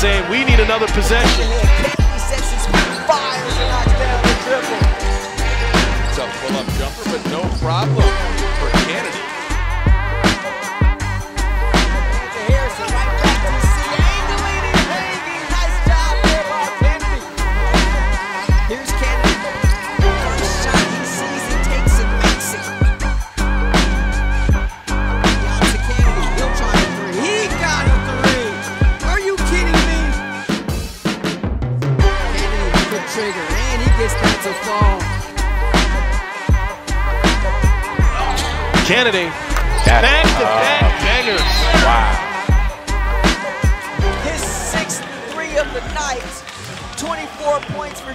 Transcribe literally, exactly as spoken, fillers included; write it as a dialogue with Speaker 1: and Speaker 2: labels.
Speaker 1: saying we need another possession.
Speaker 2: Cannady sets his feet, fires, and knocks down the triple.
Speaker 3: It's a pull-up jumper, but no problem for Cannady.
Speaker 2: Harrison right back to C. Angling and hanging. Nice job there by Cannady. Here's Cannady. First shot he sees, he takes it, makes it. Down to Cannady. He'll try a three. He got a three. Are you kidding me? Cannady with the trigger, and he gets that to fall.
Speaker 1: Cannady, back-to-back uh, bangers.
Speaker 3: Wow.
Speaker 2: His sixth three of the night, twenty-four points for